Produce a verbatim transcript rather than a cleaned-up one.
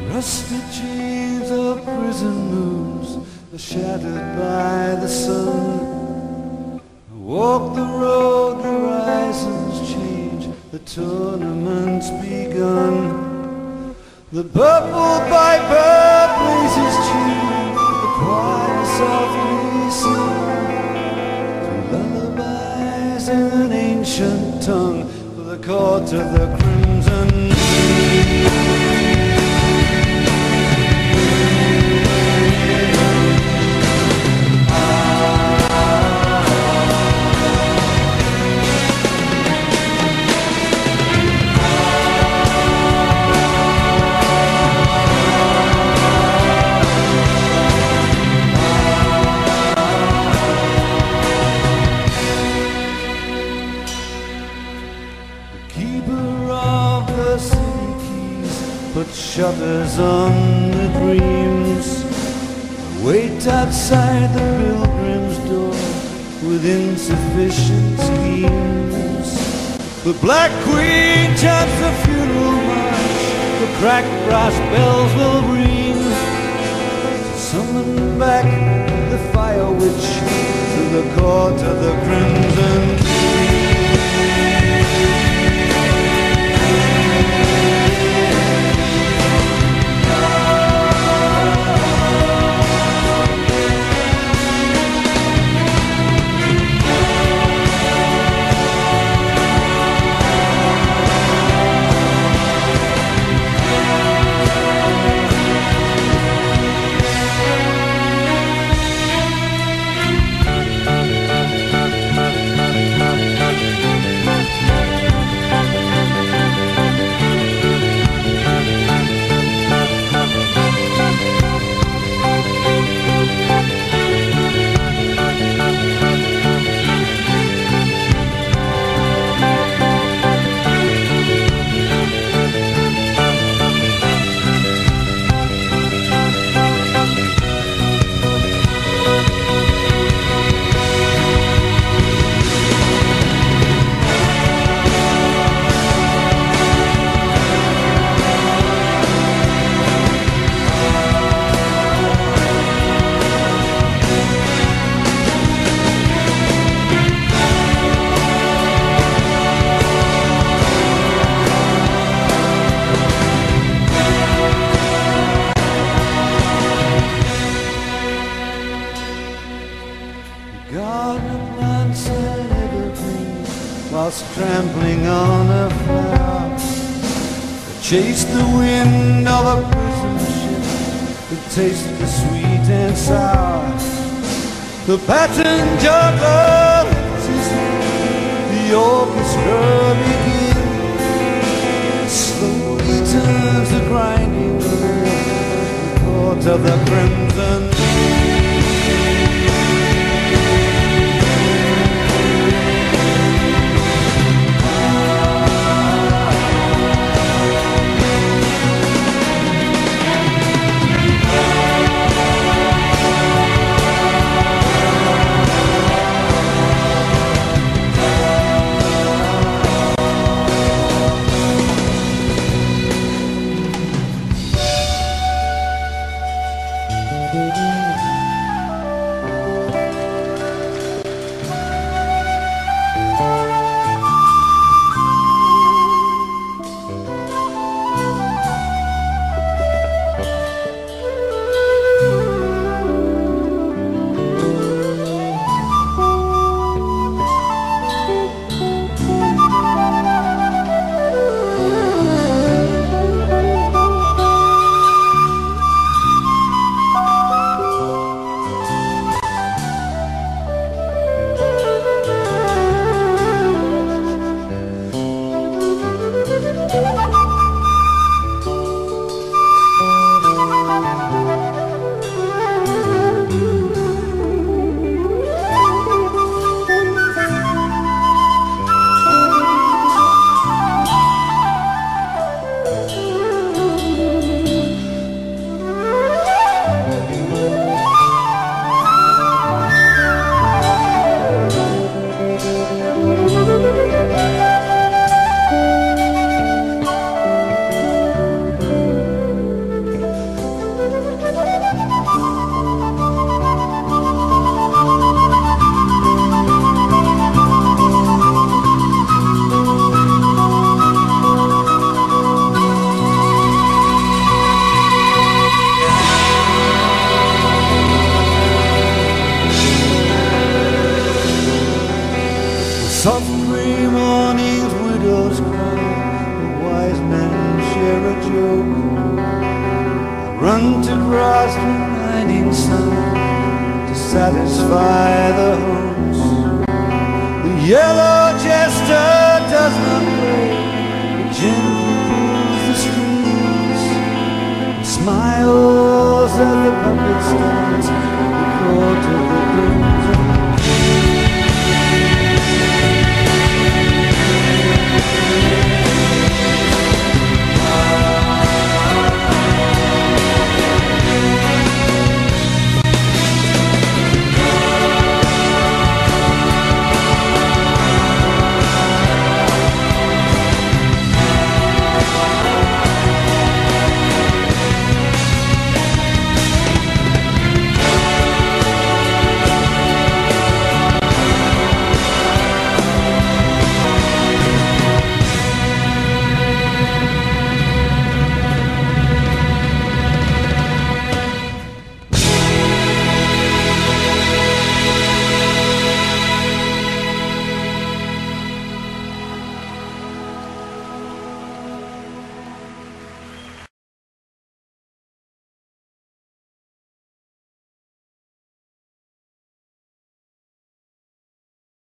Rusted chains of prison moons are shattered by the sun. I walk the road, horizons change, the tournament's begun. The purple piper plays his tune, the choir softly sings to lullabies in an ancient tongue for the court of the crimson. Put shutters on the dreams. Wait outside the pilgrim's door with insufficient schemes. The Black Queen chants the funeral march, the cracked brass bells will ring to summon back the fire witch to the court of the crimson. Whilst trampling on a flower, chase the wind of a prison ship, to taste the sweet and sour. The pattern juggler lifts his hand, the orchestra begins. Slowly turns the grinding wheel, the court of the crimson. run to cross the nighting sun to satisfy the host. The yellow jester does not break, but gently pulls the strings and smiles at the puppet stars